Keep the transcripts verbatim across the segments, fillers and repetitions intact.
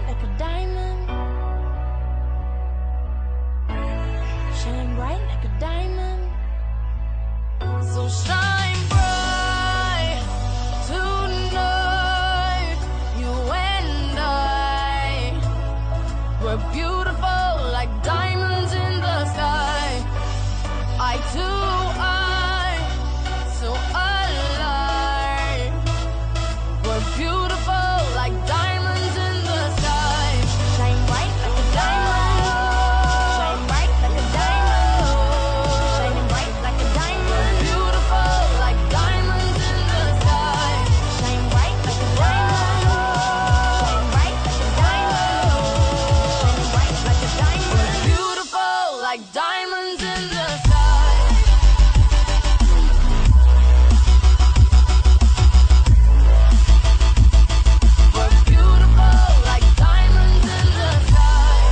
like a diamond. Shine bright like a diamond. So shine bright tonight. You and I, we're beautiful like diamonds in the sky. I too, I, so alive. We're beautiful like diamonds in the sky. Shine bright like a diamond. Shine bright like a diamond. Shining bright like a diamond. Beautiful like diamonds in the sky. Shine bright like a diamond. Shine bright like a diamond. Shining bright like a diamond. Beautiful like diamonds in the sky. We're beautiful like diamonds in the sky.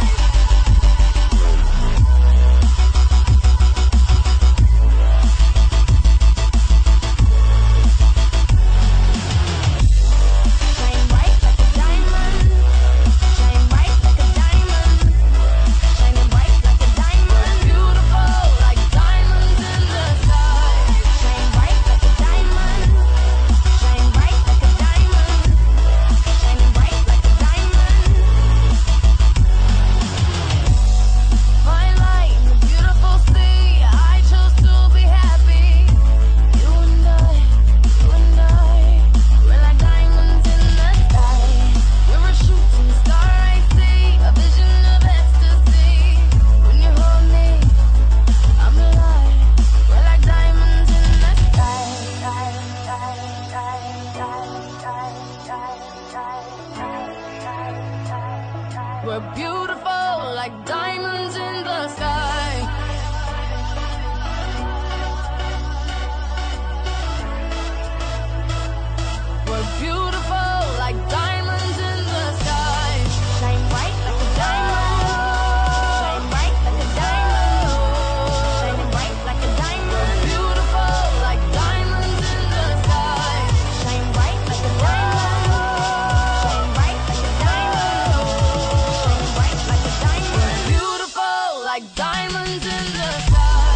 Shine bright like a diamond. Shine bright like a diamond. Shining bright like a diamond. Beautiful like diamonds in the sky. Shine bright like a diamond. Shine bright like a diamond. Shining bright like a diamond. Fine light in the beautiful sea. I chose to be happy. You and I, you and I, we're like diamonds in the sky. We're a shooting star I see, a vision of ecstasy. When you hold me, I'm alive. We're like diamonds in the sky. We're beautiful like diamonds in the sky. We're beautiful like diamonds in the sky. Shine bright like a diamond. Shine bright like a diamond. Shining bright like a diamond. Beautiful like diamonds in the sky. Shine bright like a diamond. Shine bright like a diamond. Shining bright like a diamond. Beautiful like diamonds in the sky.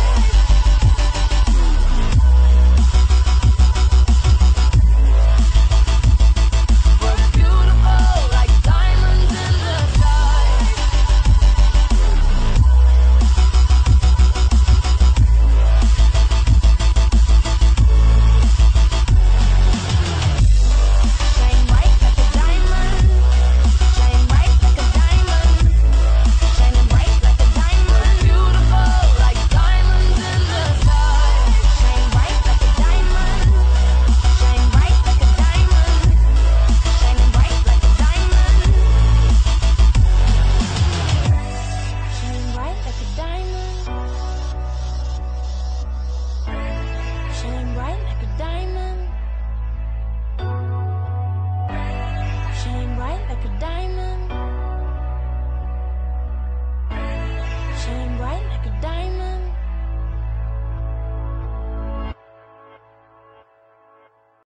We're beautiful like diamonds in the sky. Shine bright like a diamond. Shine bright like a diamond. Shining bright like a diamond. Beautiful like diamonds in the sky. Shine bright like a diamond. Shine bright like a diamond. Shining bright like a diamond. Shine bright like a diamond. Shine bright like a diamond. Shine bright like a diamond.